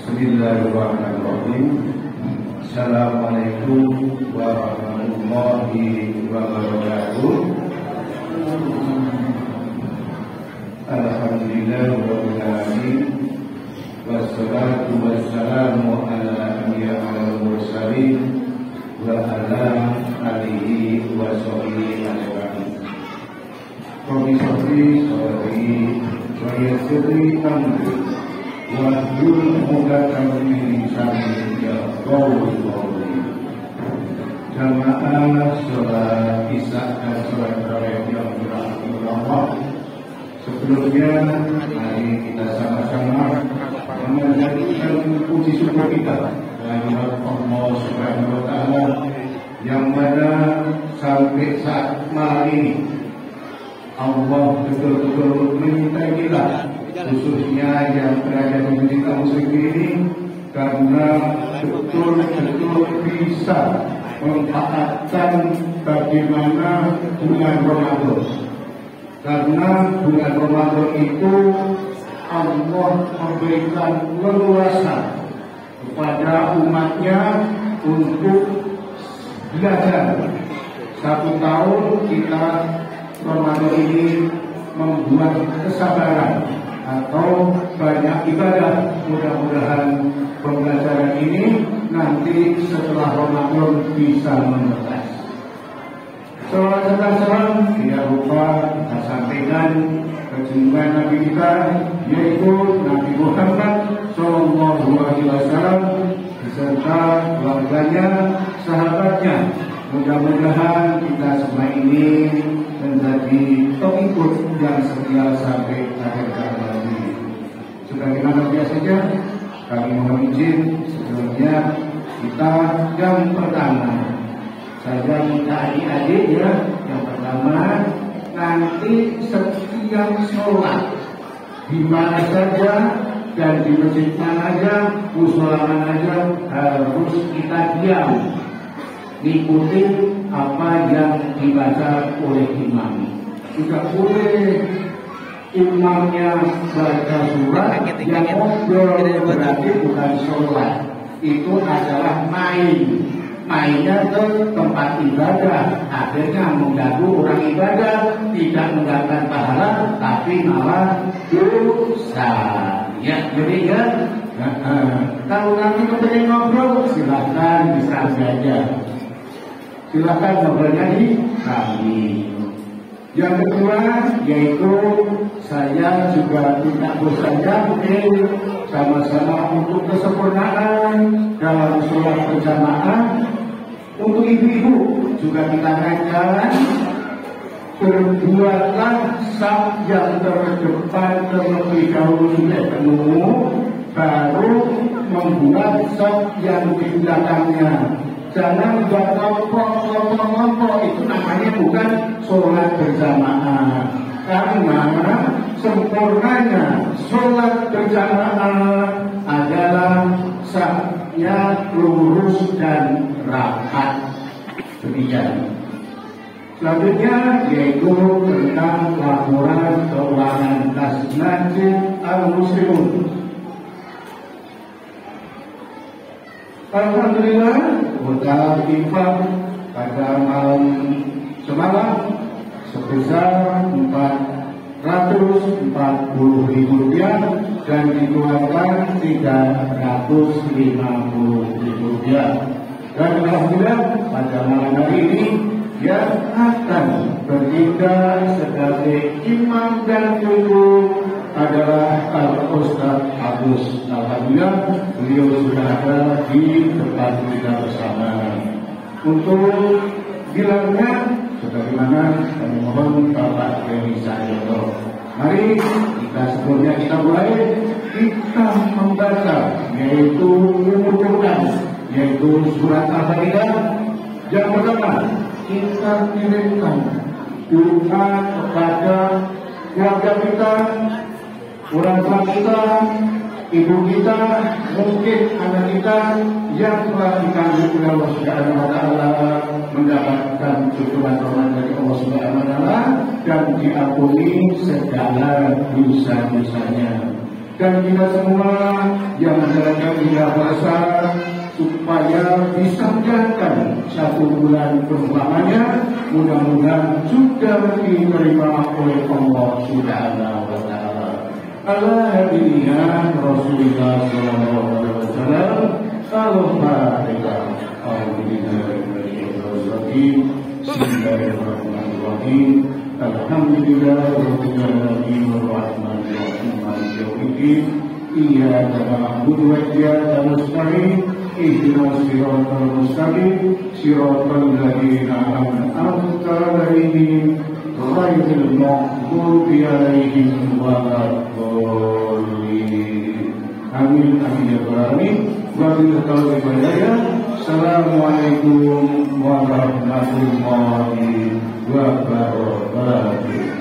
Bismillahirrahmanirrahim. Assalamualaikum warahmatullahi wabarakatuh. Alhamdulillahirabbil alamin. Wassalatu wassalamu ala anbiya'i wal mursalin wa ala alihi wa sahbihi ajma'in. Rabbi sholli wa yassirli amri wahlul 'uqdatam min lisani yafqahu qawli. Jamaah sholat Isya dan sholat tarawih yang dirahmati Allah. Sebelumnya mari kita sama-sama menjadikan puji syukur kita kepada Allah Subhanahu wa taala yang mana sampai saat malam ini Allah betul-betul menyintai kita, khususnya yang berada di masjid muslim ini, karena betul-betul bisa memanfaatkan bagaimana bulan Ramadan. Karena bulan Ramadan itu Allah memberikan leluasa kepada umatnya untuk belajar. 1 tahun kita Ramadan ini membuat kesabaran atau banyak ibadah. Mudah-mudahan pembelajaran ini nanti setelah Ramadan bisa menetas. Salawat dan salam tidak lupa kita sampaikan kecintaan Nabi kita, yaitu Nabi Muhammad Sallallahu Alaihi Wasallam beserta keluarganya, sahabatnya. Mudah-mudahan kita semua ini menjadi pengikut yang setia sampai akhir nanti. Sebagaimana biasanya, kami mohon izin sebelumnya kita yang pertama. Saya minta adik-adik ya, yang pertama nanti setiap sholat di mana saja dan di masjid mana aja, musola mana aja, harus kita diam, ikuti apa yang dibaca oleh imam. Tidak boleh imamnya baca surat yang ngobrol, berarti bukan sholat, itu adalah mainnya ke tempat ibadah, akhirnya mengganggu orang ibadah, tidak mendapatkan pahala tapi malah dosa. Ya, jadi ya, kalau nanti kepengen ngobrol silahkan bisa saja, silahkan ngobrolnya di kami. Yang kedua yaitu saya juga tidak bosannya sama-sama untuk kesempurnaan dalam sholat berjamaah. Untuk ibu-ibu juga kita kaitkan, berbuatlah saf yang terdepan terlebih dahulu sudah penuh, baru membuat saf yang di belakangnya. Jangan buat kelompok-kelompok, itu namanya bukan sholat berjamaah. Karena sempurnanya sholat berjamaah adalah safnya lurus dan rapat. Demikian. Selanjutnya yaitu tentang laporan keuangan kas Masjid Al-Muslimun. Alhamdulillah, total infak pada malam semalam sebesar Rp440.000 dan dikeluarkan Rp350.000. Dan alhamdulillah pada malam hari ini yang akan bertindak sebagai imam dan guru adalah Al-Ustaz Agus. Alhamdulillah beliau sudah ada di depan kita bersama. Untuk bilangnya sebagaimana kami mohon Bapak Dewi Sajono. Mari kita sebelumnya kita mulai, kita membaca yaitu Quran, yaitu surat Al-Fatihah. Yang pertama kita kirimkan doa kepada keluarga kita, orang tua kita, ibu kita, mungkin anak kita yang telah dikandung oleh Allah Subhanahu wa taala, mendapatkan cucuan rahmat dari Allah Subhanahu wa taala dan diampuni segala dosa-dosanya. Dan kita semua yang menjalankan tidak besar supaya disanjungkan 1 bulan pertamanya, mudah-mudahan juga diterima oleh Allah Subhanahu wa Ta'ala. Ala hadirin Rasulullah sallallahu alaihi wasallam. Al-Fatihah. Bismillahirrahmanirrahim. Alhamdulillahirabbil alamin arrahmanir rahim maliki yaumiddin. Iyyaka na'budu wa iyyaka nasta'in. Ihdinas siratal mustaqim. Siratal ladzina an'amta 'alaihim ghairil maghdubi 'alaihim waladdallin. Amin amin ya rabbal alamin. Assalamualaikum warahmatullahi wabarakatuh.